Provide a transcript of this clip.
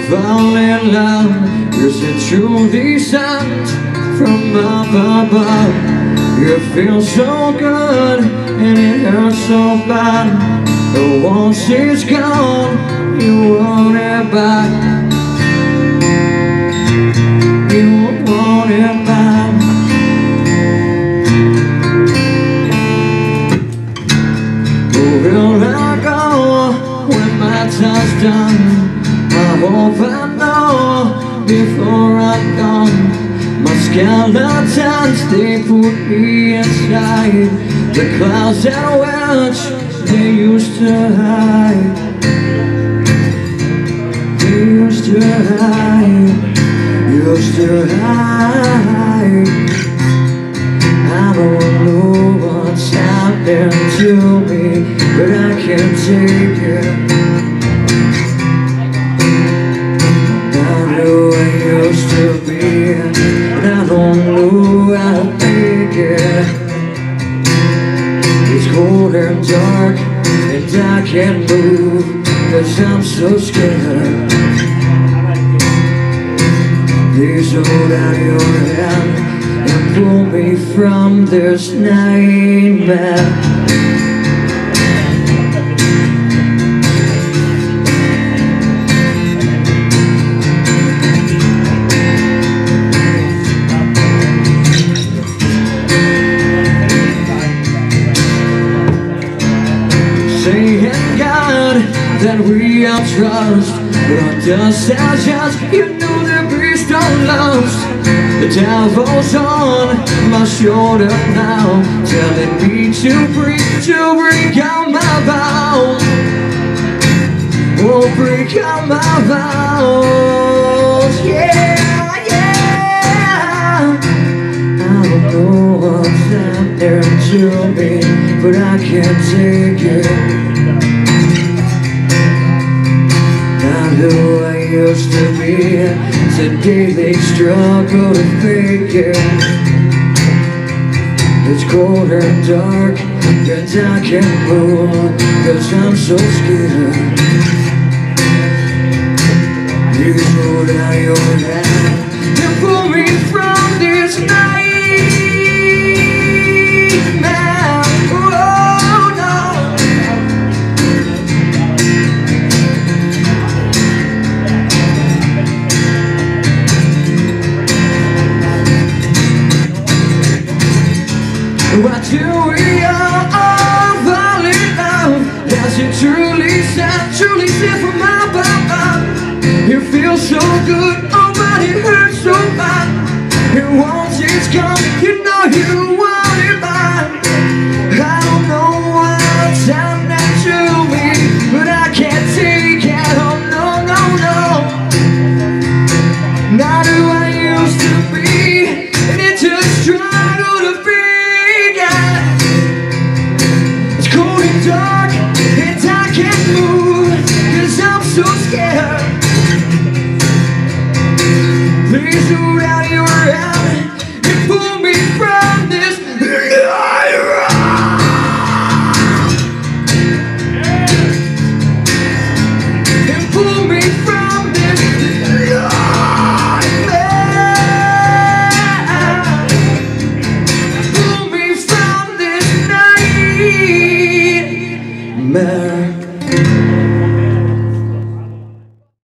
fall in love. Is it truly sent from up above? You feel so good and it hurts so bad, but once it's gone, you want it back. You want it back. Will I go when my time's done? I hope I know before I'm gone. My skeletons, they put me inside the clouds at which they used to hide. They used to hide, used to hide. I don't know what's happened to me, but I can't take it. Not who I used to be, and I don't know how to make it. It's cold and dark, and I can't move, 'cause I'm so scared. Please hold out your hand and pull me from this nightmare. Saying God that we are trust, but dust has just, you know the beast don't lose. The devil's on my shoulder now, telling me to break out my vows. Oh, break out my vows, yeah, yeah. I don't know what's happening to me, but I can't take it. Not who I used to be, it's a daily struggle to fake it. It's cold and dark, and I can't move, 'cause I'm so scared. Please hold out your hand and pull me from this night. Why do we all fall in love? Does it truly set from up above? You feel so good, oh but it hurts so bad. And once it's gone, you know you want it back. I don't know what's happening to me, but I can't take it, oh no, no, no. Not who I used to be, and it's a struggle to be. Dark, and I can't move, 'cause I'm so scared. Please hold out your hand and pull me from this nightmare. And pull me from this nightmare. Pull me from this nightmare.